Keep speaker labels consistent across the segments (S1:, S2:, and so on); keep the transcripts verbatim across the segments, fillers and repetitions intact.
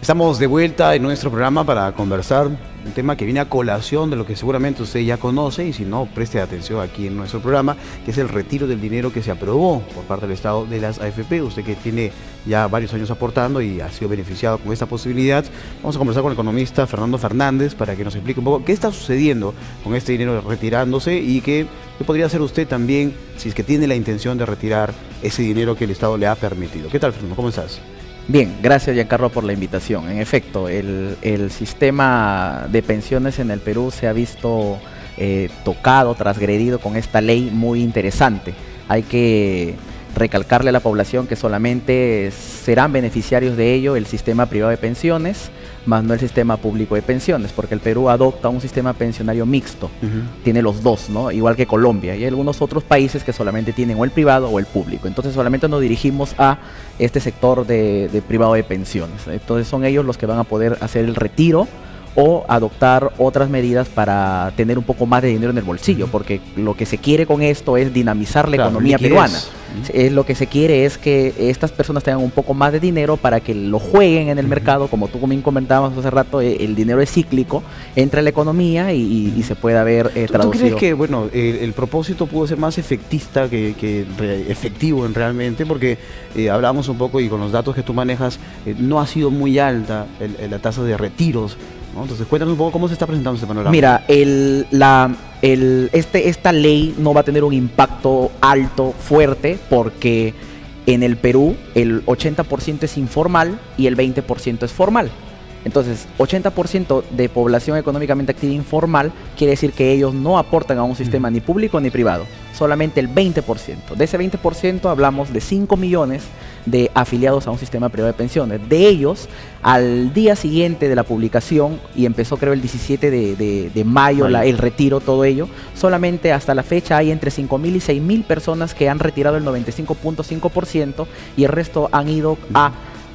S1: Estamos de vuelta en nuestro programa para conversar un tema que viene a colación de lo que seguramente usted ya conoce, y si no, preste atención aquí en nuestro programa, que es el retiro del dinero que se aprobó por parte del Estado de las A F P. Usted que tiene ya varios años aportando y ha sido beneficiado con esta posibilidad, vamos a conversar con el economista Fernando Fernández para que nos explique un poco qué está sucediendo con este dinero retirándose y qué, qué podría hacer usted también si es que tiene la intención de retirar ese dinero que el Estado le ha permitido. ¿Qué tal, Fernando? ¿Cómo estás?
S2: Bien, gracias Giancarlo por la invitación. En efecto, el, el sistema de pensiones en el Perú se ha visto eh, tocado, transgredido con esta ley muy interesante. Hay que recalcarle a la población que solamente serán beneficiarios de ello el sistema privado de pensiones, más no el sistema público de pensiones, porque el Perú adopta un sistema pensionario mixto, uh-huh. Tiene los dos, ¿no? Igual que Colombia, y hay algunos otros países que solamente tienen o el privado o el público. Entonces solamente nos dirigimos a este sector de, de privado de pensiones. Entonces son ellos los que van a poder hacer el retiro o adoptar otras medidas para tener un poco más de dinero en el bolsillo, porque lo que se quiere con esto es dinamizar la claro, economía peruana. Uh-huh. Es, lo que se quiere es que estas personas tengan un poco más de dinero para que lo jueguen en el uh-huh. mercado, como tú bien comentabas hace rato, el dinero es cíclico, entra en la economía y, y, y se pueda ver eh, traducido.
S1: ¿Tú crees que bueno, el, el propósito pudo ser más efectista que, que re, efectivo en realmente? Porque eh, hablamos un poco y con los datos que tú manejas, eh, no ha sido muy alta el, el, la tasa de retiros, ¿no? Entonces cuéntanos un poco cómo se está presentando este panorama.
S2: Mira, el, la, el, este, esta ley no va a tener un impacto alto, fuerte, porque en el Perú el ochenta por ciento es informal y el veinte por ciento es formal. Entonces, ochenta por ciento de población económicamente activa informal quiere decir que ellos no aportan a un sistema ni público ni privado, solamente el veinte por ciento. De ese veinte por ciento hablamos de cinco millones de afiliados a un sistema privado de pensiones. De ellos, al día siguiente de la publicación, y empezó creo el diecisiete de, de, de mayo la, el retiro, todo ello, solamente hasta la fecha hay entre cinco mil y seis mil personas que han retirado el noventa y cinco punto cinco por ciento y el resto han ido a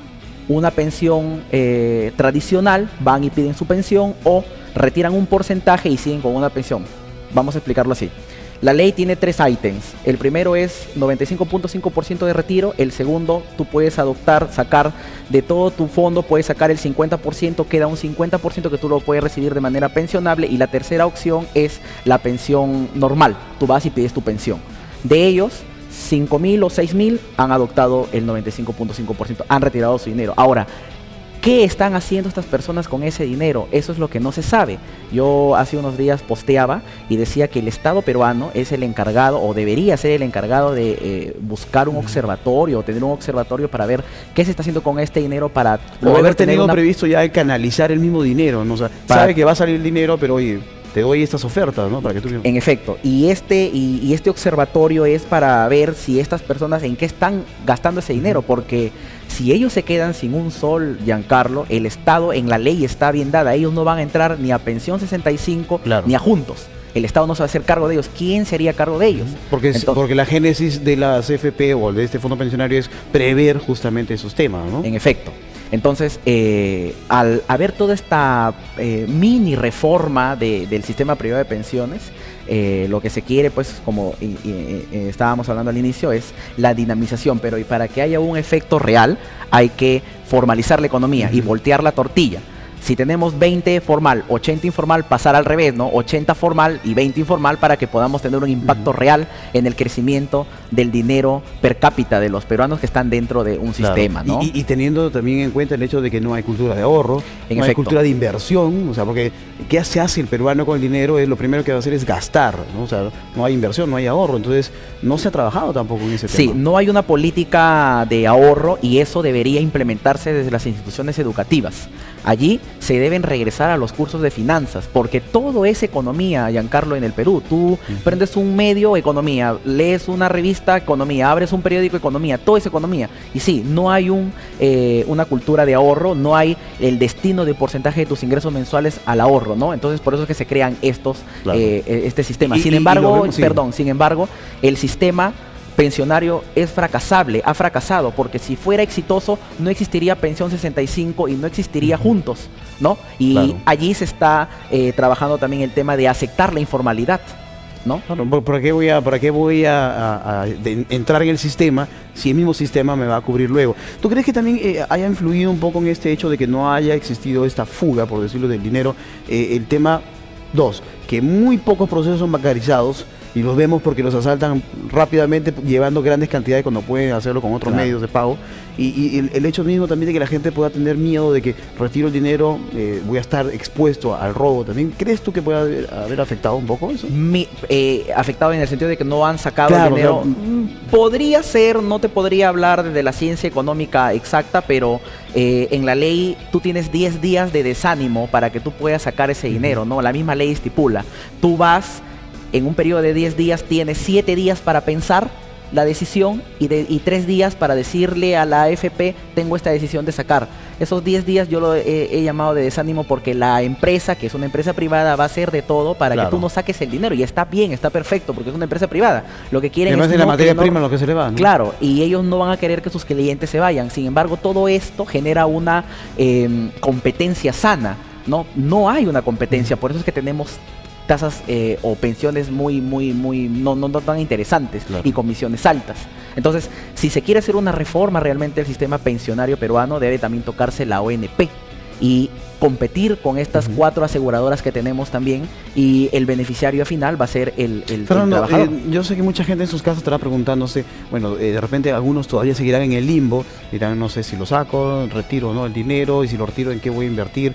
S2: una pensión eh, tradicional, van y piden su pensión o retiran un porcentaje y siguen con una pensión. Vamos a explicarlo así. La ley tiene tres ítems. El primero es noventa y cinco punto cinco por ciento de retiro. El segundo, tú puedes adoptar, sacar de todo tu fondo, puedes sacar el cincuenta por ciento, queda un cincuenta por ciento que tú lo puedes recibir de manera pensionable. Y la tercera opción es la pensión normal. Tú vas y pides tu pensión. De ellos, cinco mil o seis mil han adoptado el noventa y cinco punto cinco por ciento, han retirado su dinero. Ahora, ¿qué están haciendo estas personas con ese dinero? Eso es lo que no se sabe. Yo hace unos días posteaba y decía que el Estado peruano es el encargado, o debería ser el encargado de eh, buscar un observatorio, o tener un observatorio para ver qué se está haciendo con este dinero para...
S1: O haber tenido una... previsto ya canalizar el mismo dinero, ¿no? O sea, para... sabe que va a salir el dinero, pero oye, te doy estas ofertas, ¿no? Para que tú...
S2: En efecto, y este, y, y este observatorio es para ver si estas personas en qué están gastando ese dinero, porque si ellos se quedan sin un sol, Giancarlo, el Estado en la ley está bien dada, ellos no van a entrar ni a pensión sesenta y cinco, claro, ni a juntos. El Estado no se va a hacer cargo de ellos. ¿Quién sería cargo de ellos?
S1: Porque, Entonces, porque la génesis de la C F P o de este fondo pensionario es prever justamente esos temas, ¿no?
S2: En efecto. Entonces, eh, al haber toda esta eh, mini reforma de, del sistema privado de pensiones, eh, lo que se quiere, pues, como y, y, y estábamos hablando al inicio, es la dinamización. Pero y para que haya un efecto real, hay que formalizar la economía uh-huh. y voltear la tortilla. Si tenemos veinte formal, ochenta informal, pasar al revés, ¿no? ochenta formal y veinte informal para que podamos tener un impacto uh-huh. real en el crecimiento del dinero per cápita de los peruanos que están dentro de un claro. sistema, ¿no?
S1: Y, y, y teniendo también en cuenta el hecho de que no hay cultura de ahorro, en no efecto. hay cultura de inversión, o sea, porque ¿qué se hace el peruano con el dinero? Es lo primero que va a hacer es gastar, ¿no? O sea, no hay inversión, no hay ahorro, entonces no se ha trabajado tampoco en ese
S2: sí,
S1: tema.
S2: Sí, no hay una política de ahorro y eso debería implementarse desde las instituciones educativas. Allí se deben regresar a los cursos de finanzas, porque todo es economía, Giancarlo, en el Perú. Tú uh-huh. prendes un medio, economía, lees una revista, economía, abres un periódico, economía, todo es economía. Y sí, no hay un, eh, una cultura de ahorro, no hay el destino de porcentaje de tus ingresos mensuales al ahorro, ¿no? Entonces, por eso es que se crean estos, claro. eh, este sistema. Y, sin y, embargo, y vemos, sí. perdón, sin embargo, el sistema pensionario es fracasable, ha fracasado, porque si fuera exitoso no existiría pensión sesenta y cinco y no existiría uh-huh. juntos, ¿no? Y claro. allí se está eh, trabajando también el tema de aceptar la informalidad. ¿no?
S1: Claro, ¿por, por qué voy a, para qué voy a, a- a de- entrar en el sistema si el mismo sistema me va a cubrir luego? ¿Tú crees que también eh, haya influido un poco en este hecho de que no haya existido esta fuga, por decirlo, del dinero? Eh, el tema dos, que muy pocos procesos son bancarizados y los vemos porque los asaltan rápidamente llevando grandes cantidades cuando pueden hacerlo con otros
S2: Claro.
S1: medios de pago. Y, y el, el hecho mismo también de que la gente pueda tener miedo de que retiro el dinero, eh, voy a estar expuesto al robo también. ¿Crees tú que puede haber, haber afectado un poco eso?
S2: Mi- eh, afectado en el sentido de que no han sacado
S1: Claro,
S2: el dinero.
S1: o sea,
S2: Mm, podría ser, no te podría hablar de la ciencia económica exacta, pero eh, en la ley tú tienes diez días de desánimo para que tú puedas sacar ese dinero, ¿no? La misma ley estipula. Tú vas, en un periodo de diez días, tienes siete días para pensar la decisión y, de, y tres días para decirle a la A F P, tengo esta decisión de sacar. Esos diez días yo lo he, he llamado de desánimo porque la empresa, que es una empresa privada, va a hacer de todo para
S1: Claro.
S2: que tú no saques el dinero. Y está bien, está perfecto, porque es una empresa privada. Lo que quieren
S1: Además
S2: es
S1: de la
S2: no-
S1: materia
S2: que no-
S1: prima lo que se le va, ¿no?
S2: Claro, y ellos no van a querer que sus clientes se vayan. Sin embargo, todo esto genera una eh, competencia sana, ¿no? No hay una competencia, por eso es que tenemos tasas eh, o pensiones muy, muy, muy, no, no, no tan interesantes
S1: Claro.
S2: y comisiones altas. Entonces, si se quiere hacer una reforma realmente del sistema pensionario peruano, debe también tocarse la O N P y competir con estas
S1: Ujú.
S2: cuatro aseguradoras que tenemos también, y el beneficiario final va a ser el, el, el
S1: Fernando,
S2: trabajador.
S1: eh, yo sé que mucha gente en sus casas estará preguntándose, bueno, eh, de repente algunos todavía seguirán en el limbo, dirán, no sé si lo saco, retiro o no el dinero, y si lo retiro, ¿en qué voy a invertir?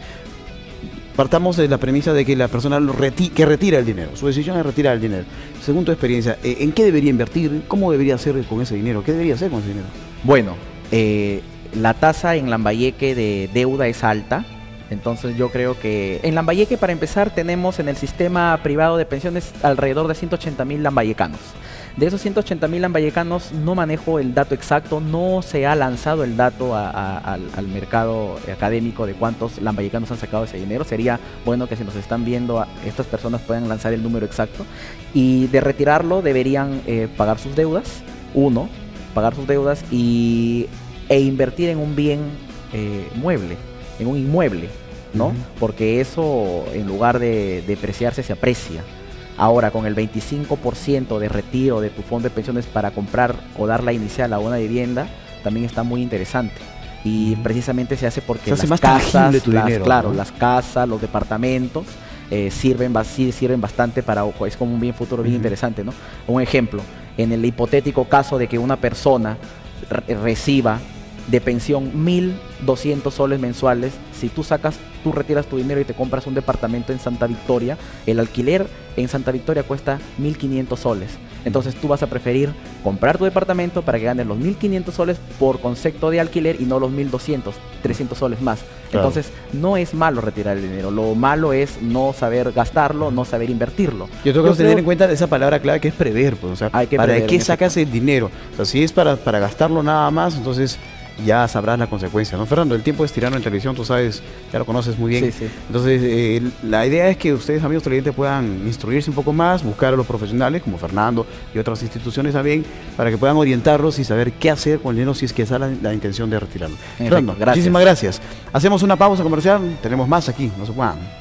S1: Partamos de la premisa de que la persona lo reti- que retira el dinero, su decisión es retirar el dinero. Según tu experiencia, eh, ¿en qué debería invertir? ¿Cómo debería hacer con ese dinero? ¿Qué debería hacer con ese dinero?
S2: Bueno, eh, la tasa en Lambayeque de deuda es alta, entonces yo creo que en Lambayeque, para empezar, tenemos en el sistema privado de pensiones alrededor de ciento ochenta mil lambayecanos. De esos ciento ochenta mil lambayecanos no manejo el dato exacto, no se ha lanzado el dato a- a- al, al mercado académico de cuántos lambayecanos han sacado ese dinero. Sería bueno que si nos están viendo a- estas personas puedan lanzar el número exacto, y de retirarlo deberían eh, pagar sus deudas, uno, pagar sus deudas y, e invertir en un bien eh, mueble, en un inmueble, ¿no?
S1: Ujú.
S2: Porque eso, en lugar de depreciarse, se aprecia. Ahora, con el veinticinco por ciento de retiro de tu fondo de pensiones para comprar o dar la inicial a una vivienda, también está muy interesante. Y
S1: Ujú.
S2: precisamente se hace porque
S1: Se hace
S2: las
S1: más
S2: casas,
S1: tangible tu
S2: las-
S1: dinero,
S2: claro,
S1: ¿no?
S2: las casas, los departamentos eh, sirven, bas- sí, sirven bastante para, ojo, es como un bien futuro bien
S1: Ujú.
S2: interesante, ¿no? Un ejemplo, en el hipotético caso de que una persona re- reciba de pensión mil doscientos soles mensuales, si tú sacas, tú retiras tu dinero y te compras un departamento en Santa Victoria, el alquiler en Santa Victoria cuesta mil quinientos soles. Entonces tú vas a preferir comprar tu departamento para que ganes los mil quinientos soles por concepto de alquiler y no los mil doscientos, trescientos soles más.
S1: Claro.
S2: Entonces no es malo retirar el dinero, lo malo es no saber gastarlo, no saber invertirlo.
S1: Yo tengo que
S2: Yo
S1: tener
S2: creo-
S1: en cuenta esa palabra clave que es prever, pues, o sea,
S2: Hay que
S1: ¿para
S2: prever,
S1: qué
S2: en
S1: sacas el dinero? O sea, si es para, para gastarlo nada más, entonces ya sabrás la consecuencia, ¿no? Fernando, el tiempo es tirano en televisión, tú sabes, ya lo conoces muy bien.
S2: Sí, sí.
S1: Entonces, eh, la idea es que ustedes, amigos televidentes, puedan instruirse un poco más, buscar a los profesionales como Fernando y otras instituciones también, para que puedan orientarlos y saber qué hacer con el dinero si es que esa es la, la intención de retirarlo.
S2: Efecto,
S1: Fernando,
S2: gracias.
S1: muchísimas gracias. Hacemos una pausa comercial, tenemos más aquí, no se puedan.